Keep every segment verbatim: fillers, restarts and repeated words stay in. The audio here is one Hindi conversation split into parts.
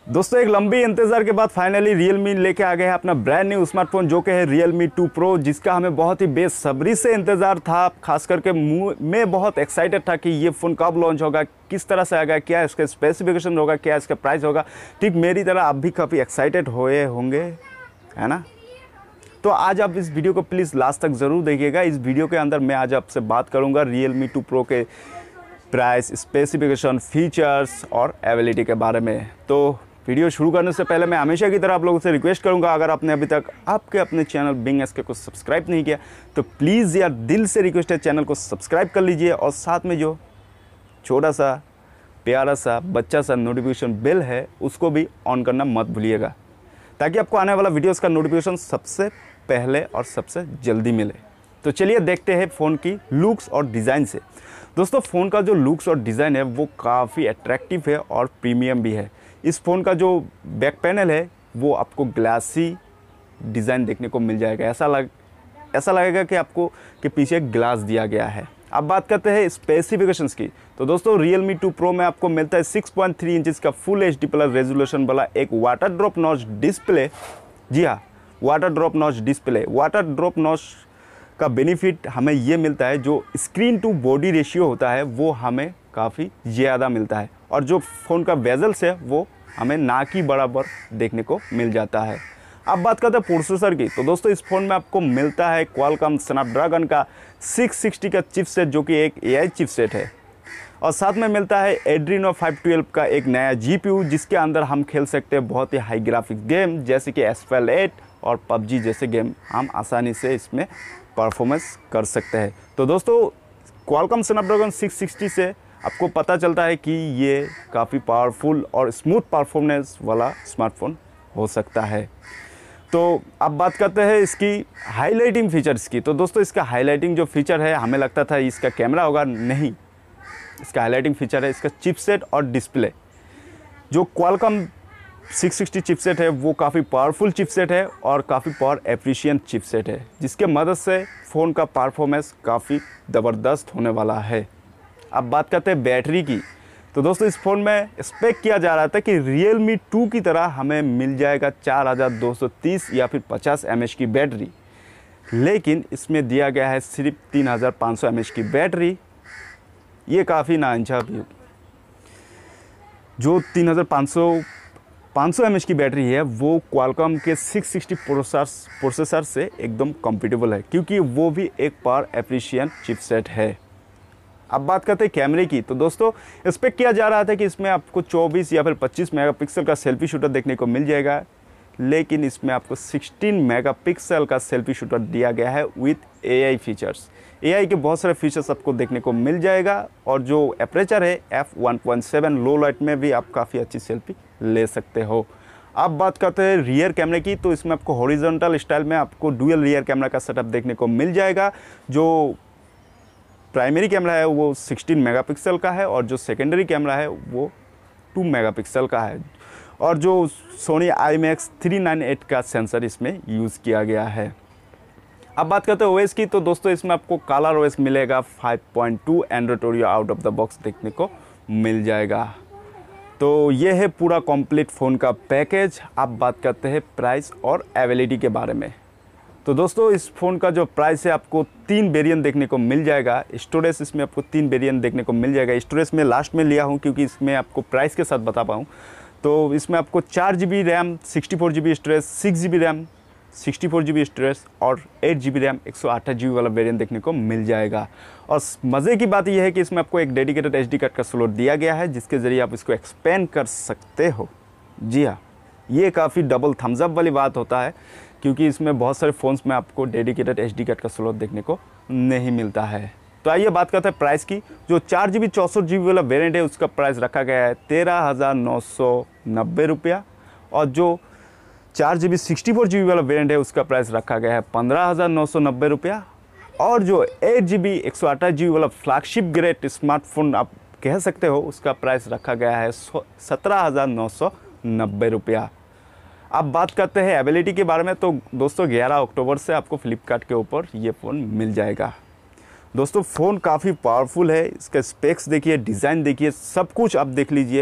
दोस्तों एक लंबी इंतज़ार के बाद फाइनली Realme लेके आ गए हैं अपना ब्रांड न्यू स्मार्टफोन जो कि है Realme टू Pro, जिसका हमें बहुत ही बेसब्री से इंतज़ार था। खास करके मैं बहुत एक्साइटेड था कि ये फ़ोन कब लॉन्च होगा, किस तरह से आएगा, क्या इसका स्पेसिफिकेशन होगा, क्या इसका प्राइस होगा। ठीक मेरी तरह आप भी काफ़ी एक्साइटेड हुए होंगे, है ना। तो आज आप इस वीडियो को प्लीज़ लास्ट तक ज़रूर देखिएगा। इस वीडियो के अंदर मैं आज आपसे बात करूँगा Realme टू Pro के प्राइस, स्पेसिफिकेशन, फीचर्स और एबिलिटी के बारे में। तो वीडियो शुरू करने से पहले मैं हमेशा की तरह आप लोगों से रिक्वेस्ट करूंगा, अगर आपने अभी तक आपके अपने चैनल बिंग एसके को सब्सक्राइब नहीं किया तो प्लीज़ यार दिल से रिक्वेस्ट है, चैनल को सब्सक्राइब कर लीजिए और साथ में जो छोटा सा प्यारा सा बच्चा सा नोटिफिकेशन बेल है उसको भी ऑन करना मत भूलिएगा, ताकि आपको आने वाला वीडियोज़ का नोटिफिकेशन सबसे पहले और सबसे जल्दी मिले। तो चलिए देखते हैं फ़ोन की लुक्स और डिज़ाइन से। दोस्तों फ़ोन का जो लुक्स और डिज़ाइन है वो काफ़ी अट्रैक्टिव है और प्रीमियम भी है। इस फ़ोन का जो बैक पैनल है वो आपको ग्लासी डिज़ाइन देखने को मिल जाएगा। ऐसा लग ऐसा लगेगा कि आपको कि पीछे ग्लास दिया गया है। अब बात करते हैं स्पेसिफिकेशंस की। तो दोस्तों Realme टू Pro में आपको मिलता है सिक्स पॉइंट थ्री इंचज़ का full H D plus resolution वाला एक वाटर ड्रॉप नॉच डिस्प्ले। जी हाँ, water drop notch display. Water drop notch का बेनिफिट हमें ये मिलता है, जो स्क्रीन टू बॉडी रेशियो होता है वो हमें काफ़ी ज़्यादा मिलता है, और जो फ़ोन का बेजल्स है वो हमें ना की बराबर देखने को मिल जाता है। अब बात करते हैं प्रोसेसर की। तो दोस्तों इस फ़ोन में आपको मिलता है क्वालकॉम स्नैपड्रैगन का सिक्स सिक्सटी का चिपसेट, जो कि एक एआई चिपसेट है, और साथ में मिलता है एड्रीनो फाइव ट्वेल्व का एक नया जीपीयू, जिसके अंदर हम खेल सकते हैं बहुत ही हाई ग्राफिक्स गेम जैसे कि एसफेल एट और पबजी जैसे गेम हम आसानी से इसमें परफॉर्मेंस कर सकते हैं। तो दोस्तों क्वालकॉम स्नैपड्रैगन सिक्स सिक्सटी से आपको पता चलता है कि ये काफ़ी पावरफुल और स्मूथ परफॉर्मेंस वाला स्मार्टफोन हो सकता है। तो अब बात करते हैं इसकी हाईलाइटिंग फीचर्स की। तो दोस्तों इसका हाईलाइटिंग जो फीचर है, हमें लगता था इसका कैमरा होगा, नहीं, इसका हाईलाइटिंग फीचर है इसका चिपसेट और डिस्प्ले। जो क्वालकॉम सिक्स सिक्सटी चिपसेट है वो काफ़ी पावरफुल चिपसेट है और काफ़ी पावर एफिशिएंट चिपसेट है, जिसके मदद से फ़ोन का परफॉर्मेंस काफ़ी ज़बरदस्त होने वाला है। अब बात करते हैं बैटरी की। तो दोस्तों इस फ़ोन में एक्सपेक्ट किया जा रहा था कि Realme टू की तरह हमें मिल जाएगा चार हज़ार दो सौ तीस या फिर पचास एम एच की बैटरी, लेकिन इसमें दिया गया है सिर्फ तीन हज़ार पाँच सौ एम एच की बैटरी। ये काफ़ी नाइंसाफ़ी होगी। जो तीन हज़ार पाँच सौ पाँच सौ एम एच की बैटरी है वो क्वालकॉम के सिक्स सिक्सटी प्रोसेसर प्रोसेसर से एकदम कंपेटेबल है, क्योंकि वो भी एक पावर एफिशिएंट चिपसेट है। अब बात करते हैं कैमरे की। तो दोस्तों एक्सपेक्ट किया जा रहा था कि इसमें आपको चौबीस या फिर पच्चीस मेगापिक्सल का सेल्फी शूटर देखने को मिल जाएगा, लेकिन इसमें आपको सोलह मेगापिक्सल का सेल्फी शूटर दिया गया है विथ एआई फीचर्स। एआई के बहुत सारे फीचर्स आपको देखने को मिल जाएगा, और जो एपरेचर है F one point seven, low light में भी आप काफ़ी अच्छी सेल्फी ले सकते हो। अब बात करते हैं रियर कैमरे की। तो इसमें आपको हॉरिजॉन्टल स्टाइल में आपको डुअल रियर कैमरा का सेटअप देखने को मिल जाएगा। जो प्राइमरी कैमरा है वो सोलह मेगापिक्सल का है, और जो सेकेंडरी कैमरा है वो टू मेगापिक्सल का है, और जो Sony I max three nine eight का सेंसर इसमें यूज़ किया गया है। अब बात करते हैं ओएस की। तो दोस्तों इसमें आपको कलर ओएस मिलेगा five point two, Android audio out of the box देखने को मिल जाएगा। तो ये है पूरा कंप्लीट फ़ोन का पैकेज। अब बात करते हैं प्राइस और एबिलिटी के बारे में। तो दोस्तों इस फ़ोन का जो प्राइस है, आपको तीन वेरिएंट देखने को मिल जाएगा। स्टोरेज इसमें आपको तीन वेरिएंट देखने को मिल जाएगा। स्टोरेज में लास्ट में लिया हूँ क्योंकि इसमें आपको प्राइस के साथ बता पाऊँ। तो इसमें आपको चार G B RAM, sixty four G B storage, six G B RAM, sixty four G B storage और एट जी बी रैम, एक सौ अट्ठाईस जी बी वाला वेरिएंट देखने को मिल जाएगा। और मज़े की बात यह है कि इसमें आपको एक डेडिकेटेड एच डी कार्ड का स्लॉट दिया गया है, जिसके ज़रिए आप इसको एक्सपेंड कर सकते हो। जी हाँ, ये काफ़ी डबल थम्स अप वाली बात होता है, क्योंकि इसमें बहुत सारे फ़ोन्स में आपको डेडिकेटेड एच डी कार्ड का स्लॉट देखने को नहीं मिलता है। तो आइए बात करते हैं प्राइस की। जो चार जी बी चौंसठ जी बी वाला वेरिएंट है उसका प्राइस रखा गया है तेरह हज़ार नौ सौ नब्बे रुपया, और जो चार G B sixty four G B वाला वेरिएंट है उसका प्राइस रखा गया है पंद्रह हज़ार नौ सौ नब्बे रुपया, और जो एट जी बी एक सौ अट्ठाईस जी बी वाला फ्लैगशिप ग्रेड स्मार्टफोन आप कह सकते हो उसका प्राइस रखा गया है सत्रह हज़ार नौ सौ नब्बे रुपया। अब बात करते हैं एबिलिटी के बारे में। तो दोस्तों ग्यारह अक्टूबर से आपको फ्लिपकार्ट के ऊपर ये फ़ोन मिल जाएगा। दोस्तों फ़ोन काफ़ी पावरफुल है। इसका स्पेक्स देखिए, डिज़ाइन देखिए, सब कुछ आप देख लीजिए।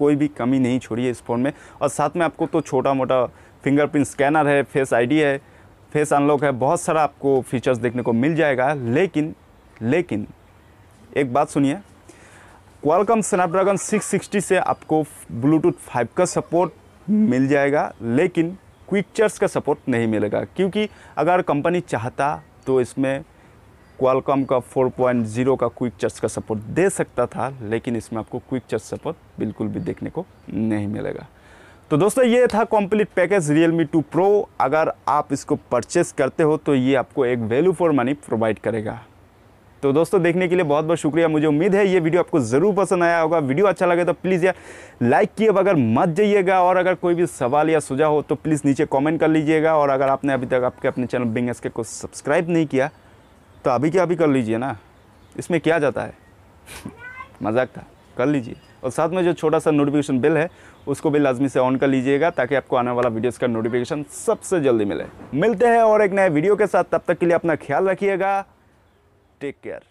कोई भी कमी नहीं छोड़ी है इस फ़ोन में। और साथ में आपको तो छोटा मोटा फिंगरप्रिंट स्कैनर है, फेस आईडी है, फेस अनलॉक है, बहुत सारा आपको फीचर्स देखने को मिल जाएगा। लेकिन लेकिन एक बात सुनिए, क्वालकॉम स्नैपड्रैगन सिक्स सिक्सटी से आपको ब्लूटूथ फाइव का सपोर्ट मिल जाएगा, लेकिन क्विकचर्स का सपोर्ट नहीं मिलेगा। क्योंकि अगर कंपनी चाहता तो इसमें क्वालकॉम का फोर पॉइंट ज़ीरो का क्विकचर्स का सपोर्ट दे सकता था, लेकिन इसमें आपको क्विकचर्स सपोर्ट बिल्कुल भी देखने को नहीं मिलेगा। तो दोस्तों ये था complete package Realme two Pro। अगर आप इसको परचेस करते हो तो ये आपको एक वैल्यू फॉर मनी प्रोवाइड करेगा। तो दोस्तों देखने के लिए बहुत बहुत शुक्रिया। मुझे उम्मीद है ये वीडियो आपको ज़रूर पसंद आया होगा। वीडियो अच्छा लगे तो प्लीज़ यार लाइक किए बगैर मत जाइएगा, और अगर कोई भी सवाल या सुझाव हो तो प्लीज़ नीचे कमेंट कर लीजिएगा। और अगर आपने अभी तक आपके अपने चैनल बिंग एसके को सब्सक्राइब नहीं किया तो अभी क्या अभी कर लीजिए ना, इसमें क्या जाता है मजाक था, कर लीजिए। और साथ में जो छोटा सा नोटिफिकेशन बिल है उसको भी लाजमी से ऑन कर लीजिएगा, ताकि आपको आने वाला वीडियोस का नोटिफिकेशन सबसे जल्दी मिले। मिलते हैं और एक नए वीडियो के साथ, तब तक के लिए अपना ख्याल रखिएगा। Take care.